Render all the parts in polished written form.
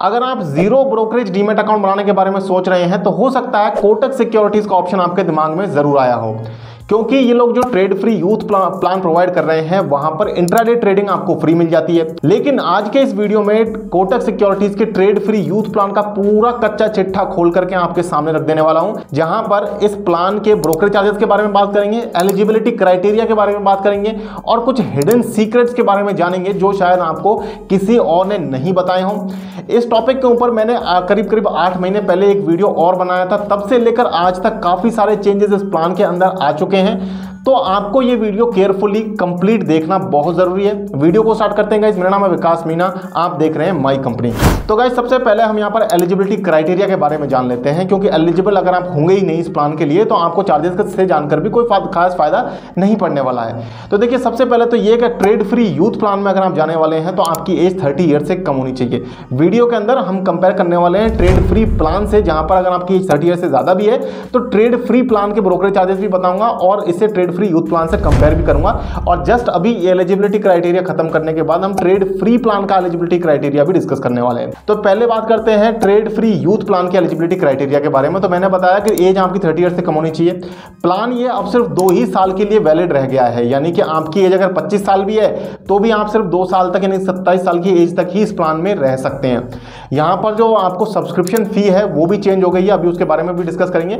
अगर आप zero brokerage demat account बनाने के बारे में सोच रहे हैं तो हो सकता है कोटक सिक्योरिटीज का ऑप्शन आपके दिमाग में जरूर आया हो, क्योंकि ये लोग जो trade free youth plan provide कर रहे हैं वहां पर इंट्राडे ट्रेडिंग आपको फ्री मिल जाती है। लेकिन आज के इस वीडियो में कोटक सिक्योरिटीज के ट्रेड फ्री यूथ प्लान का पूरा कच्चा चिट्ठा खोल करके आपके सामने रख देने वाला हूं, जहां पर इस प्लान के ब्रोकरेज चार्जेस के बारे में बात करेंगे, एलिजिबिलिटी क्राइटेरिया के बारे में बात करेंगे और कुछ हिडन सीक्रेट्स के बारे में जानेंगे जो शायद आपको किसी और ने नहीं बताए हों। इस टॉपिक के ऊपर मैंने करीब 8 महीने पहले एक वीडियो और बनाया था, तब से लेकर आज तक काफी सारे चेंजेस इस प्लान के अंदर आ चुके हैं, तो आपको ये वीडियो केयरफुली कंप्लीट देखना बहुत जरूरी है। वीडियो को स्टार्ट करते हैं गाइस। मेरा नाम है विकास मीना, आप देख रहे हैं माई कंपनी। तो गाइस सबसे पहले हम यहाँ पर एलिजिबिलिटी क्राइटेरिया के बारे में जान लेते हैं, क्योंकि एलिजिबल अगर आप होंगे ही नहीं इस प्लान के लिए तो आपको चार्जेस से जानकर भी कोई खास फायदा नहीं पड़ने वाला है। तो देखिए सबसे पहले तो ये कि ट्रेड फ्री यूथ प्लान में अगर आप जाने वाले हैं तो आपकी एज 30 ईयर से कम होनी चाहिए। वीडियो के अंदर हम कंपेयर करने वाले हैं ट्रेड फ्री प्लान से, जहां पर अगर आपकी एज 30 ईयर से ज्यादा भी है तो ट्रेड फ्री प्लान के ब्रोकरेज चार्जेस भी बताऊंगा और इससे ट्रेड फ्री यूथ प्लान से कंपेयर भी करूंगा। और जस्ट अभी एलिजिबिलिटी क्राइटेरिया खत्म करने के बाद हम ट्रेड फ्री प्लान का एलिजिबिलिटी क्राइटेरिया भी डिस्कस करने वाले हैं। तो पहले बात करते हैं ट्रेड फ्री यूथ प्लान के एलिजिबिलिटी क्राइटेरिया के बारे में। तो मैंने बताया कि एज आपकी 30 ईयर से कम होनी चाहिए। प्लान ये अब सिर्फ 2 ही साल के लिए वैलिड रह गया है, यानी कि आपकी एज अगर 25 साल भी है तो भी आप सिर्फ 2 साल तक यानी 27 साल की एज तक ही इस प्लान में रह सकते हैं। यहां पर जो आपको सब्सक्रिप्शन फी है वो भी चेंज हो गई है, अभी उसके बारे में भी डिस्कस करेंगे।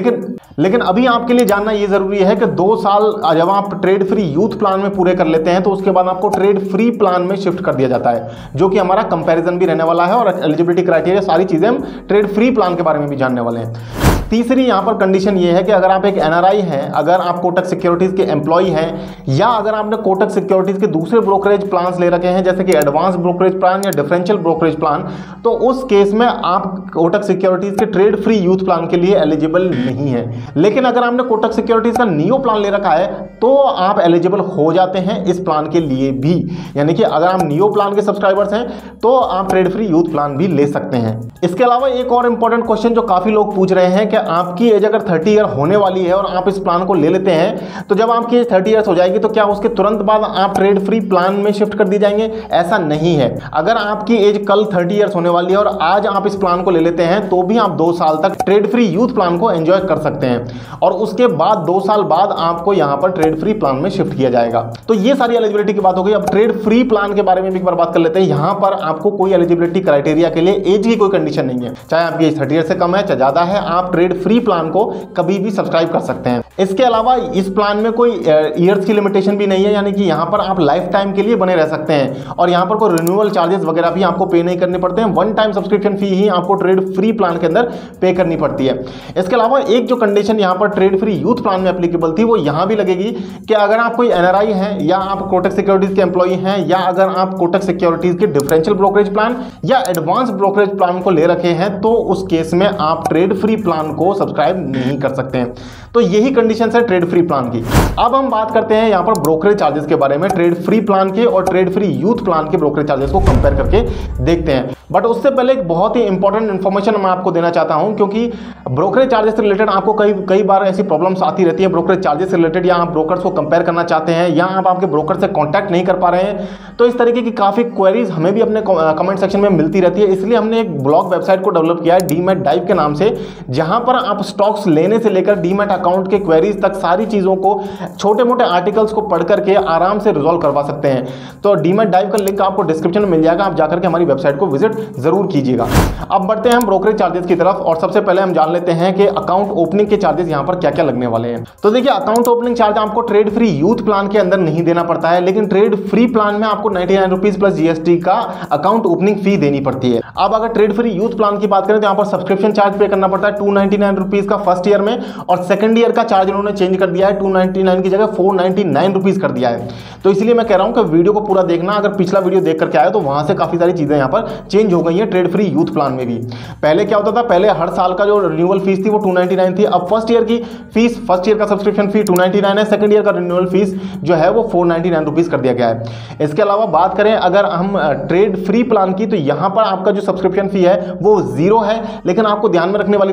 लेकिन अभी आपके लिए जानना ये जरूरी है कि 2 साल जब आप ट्रेड फ्री यूथ प्लान में पूरे कर लेते हैं तो उसके बाद आपको ट्रेड फ्री प्लान में शिफ्ट कर दिया जाता है, जो कि हमारा कंपैरिजन भी रहने वाला है और एलिजिबिलिटी क्राइटेरिया सारी चीजें हम ट्रेड फ्री प्लान के बारे में भी जानने वाले हैं। तीसरी यहां पर कंडीशन ये है कि अगर आप एक एनआरआई हैं, अगर आप कोटक सिक्योरिटीज के एम्प्लॉय हैं या अगर आपने कोटक सिक्योरिटीज के दूसरे ब्रोकरेज प्लान्स ले रखे हैं जैसे कि एडवांस ब्रोकरेज प्लान या डिफरेंशियल ब्रोकरेज प्लान, तो उस केस में आप कोटक सिक्योरिटीज के ट्रेड फ्री यूथ प्लान के लिए एलिजिबल नहीं है। लेकिन अगर आपने कोटक सिक्योरिटीज का नियो प्लान ले रखा है तो आप एलिजिबल हो जाते हैं इस प्लान के लिए भी, यानी कि अगर आप नियो प्लान के सब्सक्राइबर्स हैं तो आप ट्रेड फ्री यूथ प्लान भी ले सकते हैं। इसके अलावा एक और इंपॉर्टेंट क्वेश्चन जो काफी लोग पूछ रहे हैं कि आपकी एज अगर 30 ईयर होने वाली है और आप इस प्लान को ले लेते हैं तो जब आपकी एज 30 ईयर्स हो जाएगी तो क्या उसके तुरंत बाद आप ट्रेड फ्री प्लान में शिफ्ट कर दी जाएंगे? ऐसा नहीं है। अगर आपकी एज कल 30 ईयर्स होने वाली है और आज आप इस प्लान को ले लेते हैं तो भी आप 2 साल तक ट्रेड फ्री यूथ प्लान को एंजॉय कर सकते हैं और उसके बाद 2 साल बाद आपको यहां पर ट्रेड फ्री प्लान में शिफ्ट किया जाएगा। तो ये सारी एलिजिबिलिटी की बात हो गई। अब ट्रेड फ्री प्लान के बारे में भी एक बार बात कर लेते हैं। यहां पर आपको कोई एलिजिबिलिटी क्राइटेरिया के लिए एज की कोई कंडीशन नहीं है, चाहे आपकी एज 30 ईयर से कम है चाहे ज्यादा है, आप ट्रेड फ्री प्लान को कभी भी सब्सक्राइब कर सकते हैं। इसके अलावा इस प्लान में कोई ईयर्स की लिमिटेशन भी नहीं है, यानी कि यहां पर आप लाइफ टाइम के लिए बने रह सकते हैं और यहां पर कोई रिन्यूअल चार्जेस वगैरह भी आपको पे नहीं करने पड़ते हैं। 1 टाइम सब्सक्रिप्शन फी ही आपको ट्रेड फ्री प्लान के अंदर पे करनी पड़ती है। इसके अलावा एक जो कंडीशन यहां पर ट्रेड फ्री यूथ प्लान में एप्लीकेबल थी वो यहां भी लगेगी कि अगर आप कोई एनआरआई हैं या आप कोटक सिक्योरिटीज के एम्प्लॉय हैं या अगर आप कोटक सिक्योरिटीज के डिफरेंशियल ब्रोकरेज प्लान या एडवांस ब्रोकरेज प्लान को ले रखे हैं तो उस केस में आप ट्रेड फ्री प्लान को सब्सक्राइब नहीं कर सकते हैं। तो यही कंडीशन है ट्रेड फ्री प्लान की। अब हम बात करते हैं यहां पर ब्रोकरेज चार्जेस के बारे में, ट्रेड फ्री प्लान के और ट्रेड फ्री यूथ प्लान के ब्रोकरेज चार्जेस को कंपेयर करके देखते हैं। बट उससे पहले एक बहुत ही इंपॉर्टेंट इंफॉर्मेशन मैं आपको देना चाहता हूं, क्योंकि ब्रोकरेज चार्जेस से रिलेटेड आपको कई बार ऐसी प्रॉब्लम्स आती रहती है ब्रोकरेज चार्जेस से रिलेटेड, या आप ब्रोकर्स को कंपेयर करना चाहते हैं या आप आपके ब्रोकर से कॉन्टैक्ट नहीं कर पा रहे हैं, तो इस तरीके की काफी क्वेरीज हमें भी अपने कमेंट सेक्शन में मिलती रहती है। इसलिए हमने एक ब्लॉग वेबसाइट को डेवलप किया है डीमैट डाइव के नाम से, जहां पर आप स्टॉक्स लेने से लेकर डीमैट अकाउंट के क्वेरीज तक सारी चीजों को, छोटे मोटे आर्टिकल्स को पढ़ करके आराम से रिजॉल्व करवा सकते हैं। तो डीमैट डाइव का लिंक आपको डिस्क्रिप्शन में मिल जाएगा, आप जाकर के हमारी वेबसाइट को विजिट जरूर कीजिएगा। अब बढ़ते हैं हम ब्रोकरेज चार्जेस की तरफ और सबसे पहले हम जान लेते हैं कि अकाउंट ओपनिंग के चार्जेस यहां पर क्या क्या लगने वाले हैं। तो देखिए अकाउंट ओपनिंग चार्ज आपको ट्रेड फ्री यूथ प्लान के अंदर नहीं देना पड़ता है, लेकिन ट्रेड फ्री प्लान में आपको 99 रुपीज प्लस जीएसटी का अकाउंट ओपनिंग फी देनी पड़ती है। अब अगर ट्रेड फ्री यूथ प्लान की बात करें तो यहां पर सब्सक्रिप्शन चार्ज पे करना पड़ता है 299 रुपीज का फर्स्ट ईयर में, और सेकंड ईयर का चार्ज इन्होंने चेंज कर दिया है, 299 की जगह 499 रुपीज कर दिया है। तो इसलिए मैं कह रहा हूं कि वीडियो को पूरा देखना, अगर पिछला वीडियो देख करके आए तो वहां से काफी सारी चीजें यहां पर चेंज हो गई है ट्रेड फ्री यूथ प्लान में भी। पहले क्या होता था, पहले हर साल का जो रिन्यूअल फीस थी वो 299 थी, अब फर्स्ट ईयर की फीस, फर्स्ट ईयर का सब्सक्रिप्शन फी 299 है, सेकंड ईयर का रिन्यूअल फीस जो है वो 499 रुपीज कर दिया गया है। इसके अलावा बात करें अगर हम ट्रेड फ्री प्लान की, तो यहां पर आपका जो सब्सक्रिप्शन फी है वो 0 है, लेकिन आपको ध्यान में रखने वाली बात यह है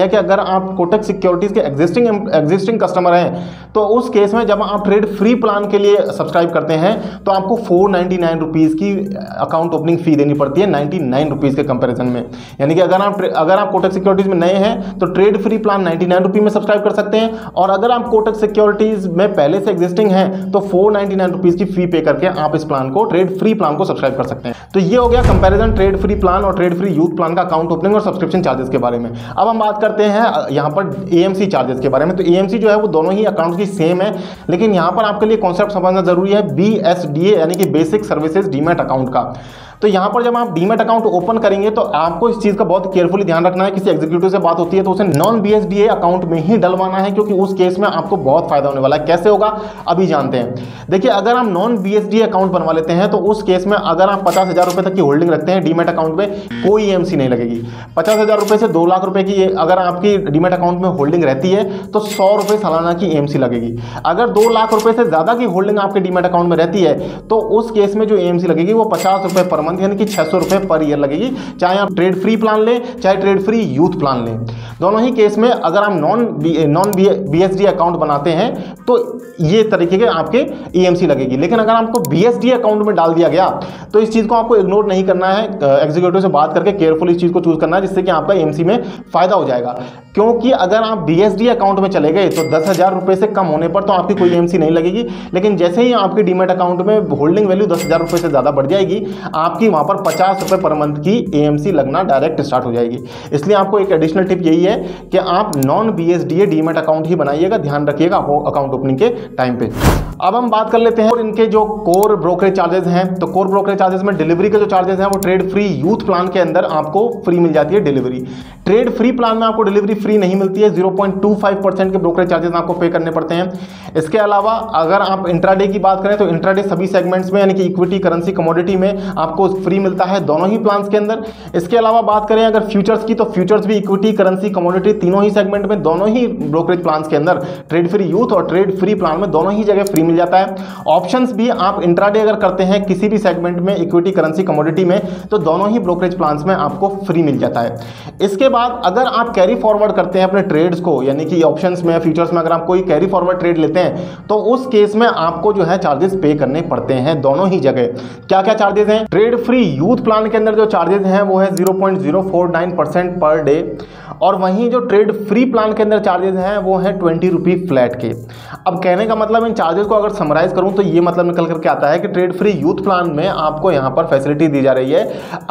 है कि अगर आप कोटक सिक्योरिटीज के एग्जिस्टिंग कस्टमर हैं तो उस केस में जब आप ट्रेड फ्री प्लान के लिए सब्सक्राइब करते हैं तो आपको 499 रुपीज़ की अकाउंट ओपनिंग फी देनी पड़ती है 99 रुपीज़ के कंपैरिजन में। यानी कि अगर आप कोटक सिक्योरिटीज में नए हैं तो ट्रेड फ्री प्लान 99 रुपीज़ में सब्सक्राइब कर सकते हैं, और अगर आप कोटक सिक्योरिटीज में पहले से एग्जिस्टिंग हैं तो 499 रुपीज़ की फी पे करके आप इस प्लान को, ट्रेड फ्री प्लान को सब्सक्राइब कर सकते हैं। तो ये हो गया कंपैरिजन ट्रेड फ्री प्लान और ट्रेड फ्री यूथ प्लान का अकाउंट ओपनिंग और सब्सक्रिप्शन चार्जेस के बारे में। अब हम बात करते हैं यहाँ पर AMC चार्जेस के बारे में। तो AMC जो है वो दोनों ही अकाउंट की सेम है, लेकिन यहाँ पर आपके लिए कॉन्सेप्ट समझना जरूरी है BSDA यानी कि बेसिक सर्विसेज डीमैट अकाउंट का। तो यहाँ पर जब आप डीमैट अकाउंट ओपन करेंगे तो आपको इस चीज़ का बहुत केयरफुली ध्यान रखना है। किसी एग्जीक्यूटिव से बात होती है तो उसे नॉन BSDA अकाउंट में ही डलवाना है, क्योंकि उस केस में आपको बहुत फायदा होने वाला है। कैसे होगा अभी जानते हैं। देखिए, अगर आप नॉन BSDA अकाउंट बनवा लेते हैं तो उस केस में अगर आप 50,000 रुपये तक की होल्डिंग रखते हैं डीमैट अकाउंट में, कोई AMC नहीं लगेगी। 50,000 रुपये से 2 लाख रुपये की अगर आपकी डीमैट अकाउंट में होल्डिंग रहती है तो 100 रुपये सालाना की AMC लगेगी। अगर 2 लाख रुपये से ज़्यादा की होल्डिंग आपके डीमैट अकाउंट में रहती है तो उस केस में जो AMC लगेगी वो 50 रुपये पर मंथ यानी कि 600 रुपये पर ईयर लगेगी, चाहे आप ट्रेड फ्री प्लान लें चाहे ट्रेड फ्री यूथ प्लान लें। दोनों ही केस में अगर आप नॉन BSDA अकाउंट बनाते हैं तो ये तरीके के आपके AMC लगेगी। लेकिन अगर आपको BSDA अकाउंट में डाल दिया गया तो इस चीज़ को आपको इग्नोर नहीं करना है, एग्जीक्यूटिव से बात करके केयरफुल इस चीज़ को चूज करना है, जिससे कि आपका AMC में फायदा हो जाएगा। क्योंकि अगर आप BSDA अकाउंट में चले गए तो 10,000 रुपये से कम होने पर तो आपकी कोई AMC नहीं लगेगी, लेकिन जैसे ही आपकी डीमैट अकाउंट में होल्डिंग वैल्यू 10,000 रुपये से ज़्यादा बढ़ जाएगी, आपकी वहाँ पर 50 रुपये पर मंथ की AMC लगना डायरेक्ट स्टार्ट हो जाएगी। इसलिए आपको एक एडिशनल टिप यही है कि आप नॉन BSDA डीमैट अकाउंट ही बनाइएगा, ध्यान रखिएगा अकाउंट ओपनिंग के टाइम पे। अब हम बात कर लेते हैं और इनके जो कोर ब्रोकरेज चार्जेस हैं। तो कोर ब्रोकरेज चार्जेस में डिलीवरी के जो चार्जेस हैं वो ट्रेड फ्री यूथ प्लान के अंदर आपको फ्री मिल जाती है डिलीवरी। ट्रेड फ्री प्लान में आपको डिलीवरी फ्री नहीं मिलती है, 0.25% के ब्रोकरेज चार्जेस आपको पे करने पड़ते हैं। इसके अलावा अगर आप इंट्राडे की बात करें तो इंट्राडे सभी सेगमेंट्स में यानी कि इक्विटी, करेंसी, कमोडिटी में आपको फ्री मिलता है दोनों ही प्लान्स के अंदर। इसके अलावा बात करें अगर फ्यूचर्स की तो फ्यूचर्स भी इक्विटी, करेंसी, कमोडिटी तीनों ही सेगमेंट में, दोनों ही ब्रोकरेज प्लान्स के अंदर ट्रेड फ्री यूथ और ट्रेड फ्री प्लान में दोनों ही जगह फ्री मिल जाता है। ऑप्शंस भी आप इंट्राडे अगर करते हैं किसी भी सेगमेंट में, इक्विटी, करेंसी, कमोडिटी में, तो दोनों ही ब्रोकरेज प्लान्स में आपको फ्री मिल जाता है। इसके बाद अगर आप कैरी फॉरवर्ड करते हैं अपने ट्रेड्स को, यानी कि ऑप्शंस में, फ्यूचर्स में अगर आप कोई कैरी फॉरवर्ड ट्रेड लेते हैं तो उस केस में आपको जो है चार्जेस पे करने पड़ते हैं दोनों ही जगह। क्या क्या चार्जेस हैं? ट्रेड फ्री यूथ प्लान के अंदर जो चार्जेस हैं वो है 0.049% पर डे, और वहीं जो ट्रेड फ्री प्लान के अंदर चार्जेस हैं वो है 20 रुपी फ्लैट के। अब कहने का मतलब इन चार्जेस को अगर समराइज करूं तो ये मतलब निकल करके आता है कि ट्रेड फ्री यूथ प्लान में आपको यहां पर फैसिलिटी दी जा रही है,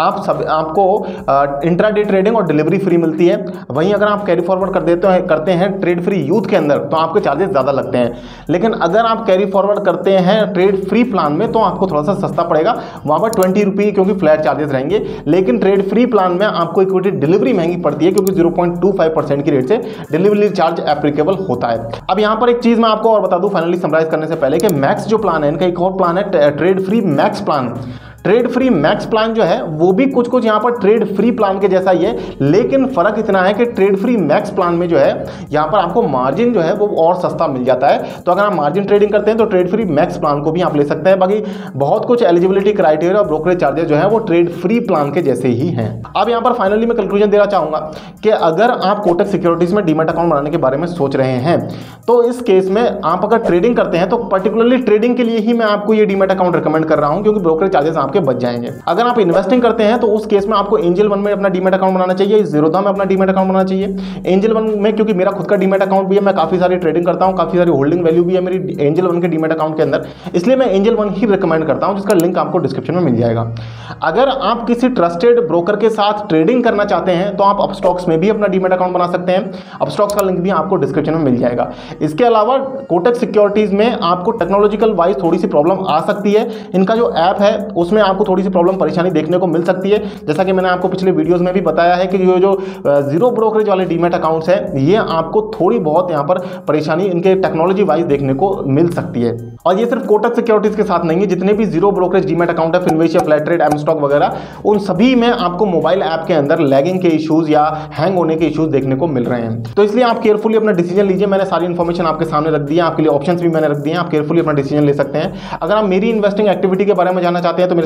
आपको इंट्राडे ट्रेडिंग और डिलीवरी फ्री मिलती है। वहीं अगर आप कैरी फॉरवर्ड करते हैं ट्रेड फ्री यूथ के अंदर तो आपके चार्जेस ज़्यादा लगते हैं, लेकिन अगर आप कैरी फॉरवर्ड करते हैं ट्रेड फ्री प्लान में तो आपको थोड़ा सा सस्ता पड़ेगा, वहाँ पर 20 रुपी क्योंकि फ्लैट चार्जेस रहेंगे। लेकिन ट्रेड फ्री प्लान में आपको इक्विटी डिलीवरी महंगी पड़ती है क्योंकि 0.25% की रेट से डिलीवरी चार्ज एप्लीकेबल होता है। अब यहाँ पर एक चीज़ मैं आपको और बता दूं फाइनली समराइज करने से पहले कि मैक्स जो प्लान है, इनका एक और प्लान है trade free max plan. Trade free max plan जो है वो भी कुछ यहाँ पर ट्रेड फ्री प्लान के जैसा ही है, लेकिन फर्क इतना है कि ट्रेड फ्री मैक्स प्लान में जो है यहाँ पर आपको मार्जिन जो है वो और सस्ता मिल जाता है। तो अगर आप मार्जिन ट्रेडिंग करते हैं तो ट्रेड फ्री मैक्स प्लान को भी आप ले सकते हैं। बाकी बहुत कुछ एलिजिबिलिटी क्राइटेरिया और ब्रोकरेज चार्जेस जो है वो ट्रेड फ्री प्लान के जैसे ही हैं। अब यहाँ पर फाइनली मैं कंक्लूजन देना चाहूंगा कि अगर आप कोटक सिक्योरिटीज में डीमैट अकाउंट बनाने के बारे में सोच रहे हैं तो इस केस में आप अगर ट्रेडिंग करते हैं तो पर्टिकुलरली ट्रेडिंग के लिए ही मैं आपको ये डीमैट अकाउंट रिकमेंड कर रहा हूँ, क्योंकि ब्रोकरेज चार्जेस आपके बच जाएंगे। अगर आप इन्वेस्टिंग करते हैं तो उस केस में आपको एंजल वन में अपना डीमैट अकाउंट बनाना चाहिए, ज़ीरोधा में अपना डीमैट अकाउंट बनाना चाहिए। एंजल वन में क्योंकि मेरा खुद का डीमैट अकाउंट भी है, मैं काफी सारी ट्रेडिंग करता हूं, काफी सारी होल्डिंग वैल्यू भी है मेरी एंजल वन के डीमैट अकाउंट के अंदर, इसलिए मैं एंजल वन ही रिकमेंड करता हूं, जिसका लिंक आपको डिस्क्रिप्शन में मिल जाएगा। अगर आप किसी ट्रस्टेड ब्रोकर के साथ ट्रेडिंग करना चाहते हैं तो आप अपस्टॉक्स में भी अपना डीमैट अकाउंट बना सकते हैं, अपस्टॉक्स का लिंक भी आपको डिस्क्रिप्शन में मिल जाएगा। इसके अलावा कोटक सिक्योरिटीज में आपको टेक्नोलॉजिकल वाइज थोड़ी सी प्रॉब्लम आ सकती है। इनका जो ऐप है उसमें आपको थोड़ी सी प्रॉब्लम परेशानी देखने को मिल सकती है, जैसा कि मैंने आपको पिछले वीडियोस में भी बताया है कि ये जो जीरो ब्रोकरेज वाले डीमैट अकाउंट्स हैं ये आपको थोड़ी बहुत यहाँ पर परेशानी इनके टेक्नोलॉजी वाइज देखने को मिल सकती है। और ये सिर्फ कोटक सिक्योरिटीज के साथ नहीं है, जितने भी जीरो ब्रोकरेज डीमैट अकाउंट है, फिनविश या फ्लैटरेट, एमस्टॉक वगैरह, उन सभी में आपको मोबाइल ऐप के अंदर लैगिंग के इश्यूज या हैंग होने के इश्यूज देखने को मिल रहे हैं। तो इसलिए आप केयरफुली अपना डिसीजन लीजिए। मैंने सारी इन्फॉर्मेशन आपके सामने रख दी है, आपके लिए ऑप्शंस भी मैंने रख दिए हैं, आप केयरफुली अपना डिसीजन ले सकते हैं। अगर आप मेरी इन्वेस्टिंग एक्टिविटी के बारे में जानना चाहते हैं तो मेरे साथ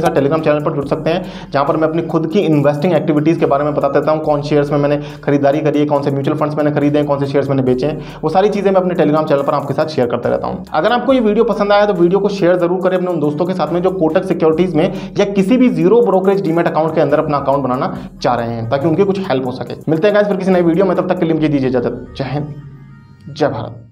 मेरा टेलीग्राम चैनल पर जुड़ सकते हैं, जहां पर मैं अपनी खुद की इन्वेस्टिंग एक्टिविटीज़ के बारे में बता देता हूं, कौन शेयर्स में मैंने खरीदारी करी है, कौन से म्यूचुअल फंड्स मैंने खरीदे हैं, कौन से शेयर्स मैंने बेचे हैं, वो सारी चीज़ें मैं अपने टेलीग्राम चैनल पर आपके साथ शेयर करता रहता हूँ। अगर आपको ये वीडियो पसंद आया तो वीडियो को शेयर जरूर करें अपने उन दोस्तों के साथ में जो कोटक सिक्योरिटीज़ में या किसी भी जीरो ब्रोकरेज डीमैट अकाउंट के अंदर अपना अकाउंट बनाना चाह रहे हैं, ताकि उनके कुछ हेल्प हो सके। मिलते हैं गाइस फिर किसी नई वीडियो में, तब तक के लिए मुझे दीजिए इजाजत। जय हिंद, जय भारत।